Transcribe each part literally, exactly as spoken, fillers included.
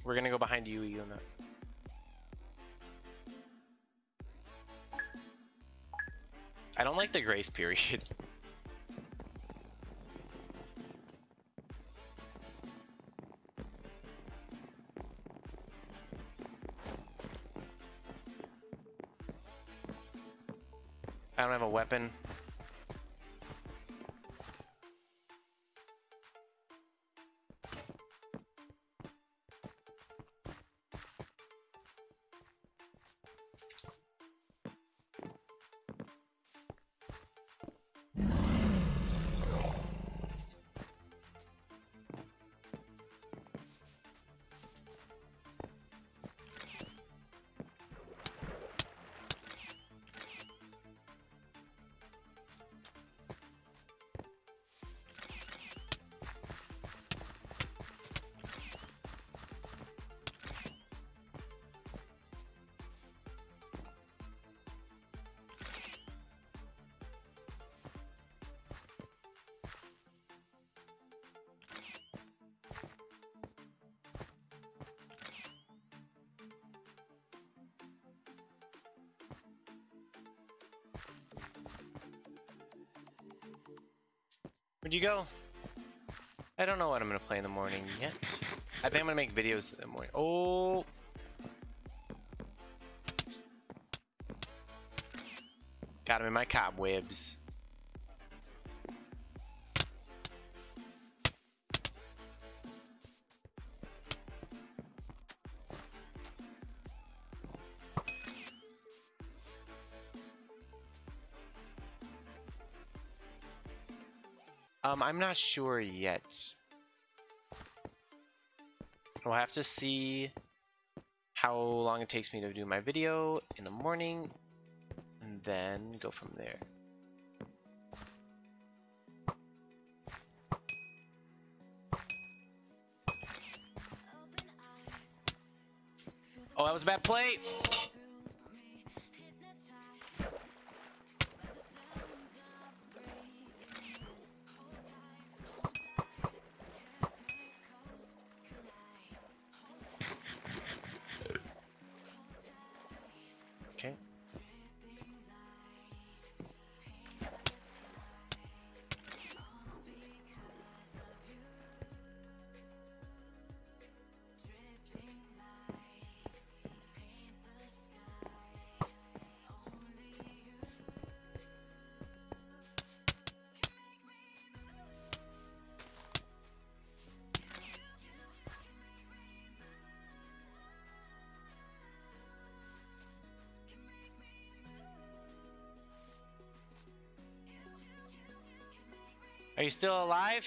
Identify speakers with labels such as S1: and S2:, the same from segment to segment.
S1: We're gonna go behind you, Yuna. I don't like the grace period. I don't have a weapon. Where'd you go? I don't know what I'm gonna play in the morning yet. I think I'm gonna make videos in the morning. Oh! Got him in my cobwebs. Um, I'm not sure yet. We'll have to see how long it takes me to do my video in the morning, and then go from there. Oh, that was a bad play! Okay. Are you still alive?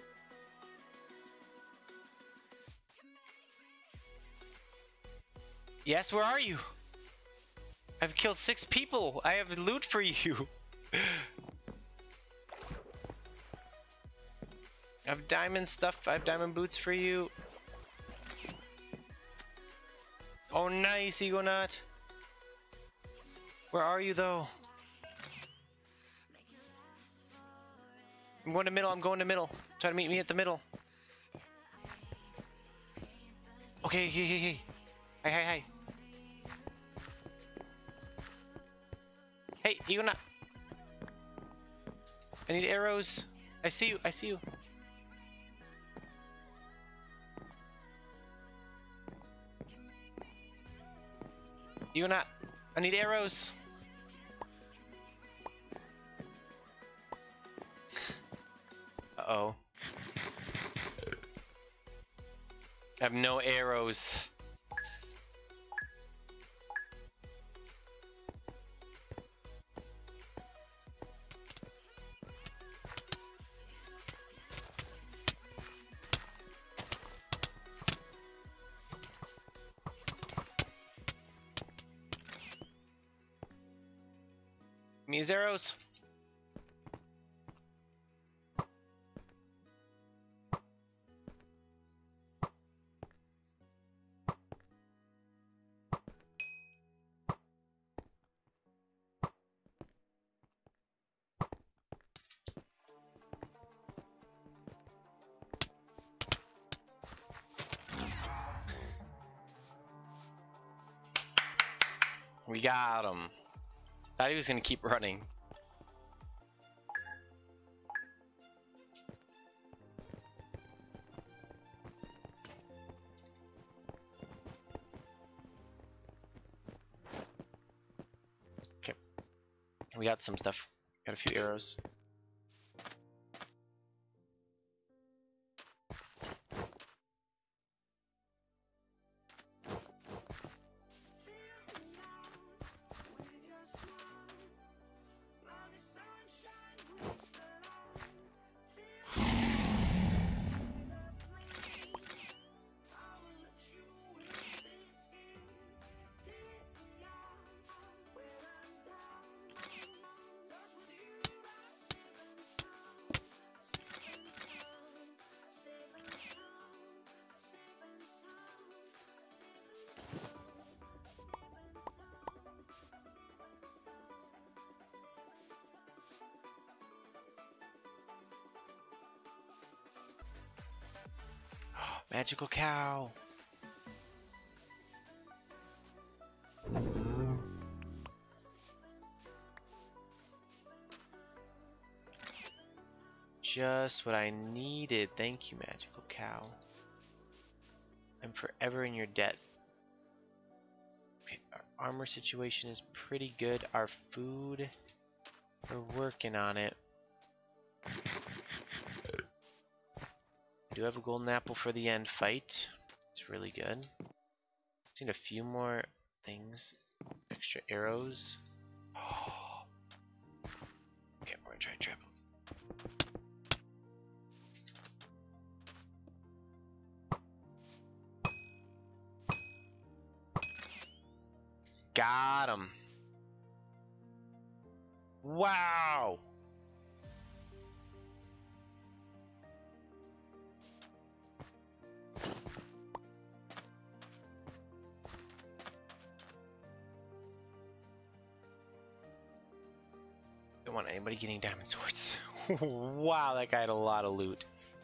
S1: Yes, where are you? I've killed six people. I have loot for you. I have diamond stuff. I have diamond boots for you. Oh, nice, Egonaut. Where are you, though? I'm going to middle. I'm going to middle. Try to meet me at the middle. Okay, hey, hey, hey. Hey, hey, hey. Hey, Egonaut. I need arrows. I see you. I see you. Egonaut. I need arrows. Uh-oh. I have no arrows. Give me his arrows. We got him. Thought he was gonna keep running. Okay. We got some stuff. Got a few arrows. Magical cow. Just what I needed. Thank you, magical cow. I'm forever in your debt. Okay, our armor situation is pretty good. Our food, we're working on it. I do have a golden apple for the end fight. It's really good. Just need a few more things. Extra arrows. Oh. Okay, we're gonna try and trap him. Got him. Wow. Don't want anybody getting diamond swords. Wow, that guy had a lot of loot.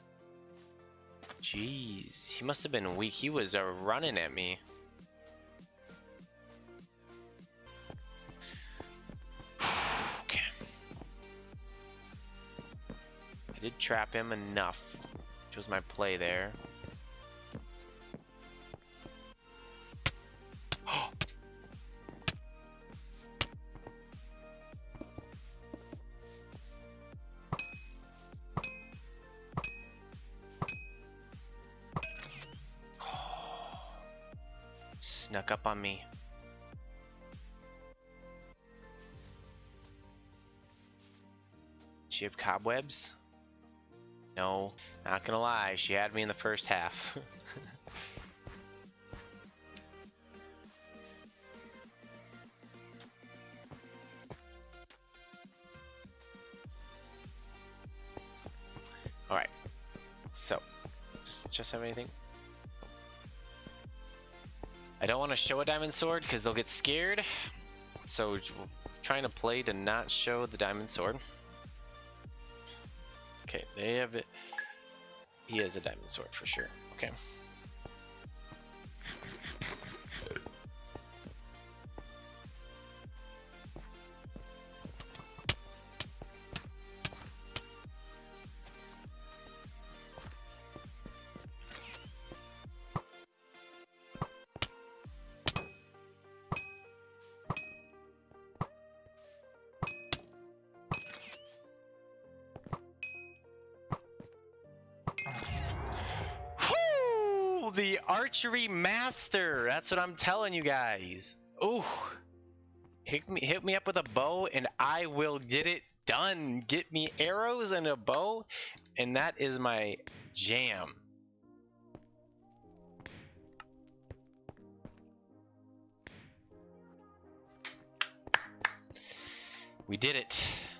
S1: Jeez, he must have been weak. He was uh, running at me. Okay. I did trap him enough, which was my play there. Snuck up on me. She have cobwebs? No, not gonna lie, she had me in the first half. Alright, so, just, just have anything? I don't want to show a diamond sword because they'll get scared, so we're trying to play to not show the diamond sword. Okay, they have it. He has a diamond sword for sure. Okay. The archery master. That's what I'm telling you guys. Ooh, hit me, hit me up with a bow, and I will get it done. Get me arrows and a bow, and that is my jam. We did it.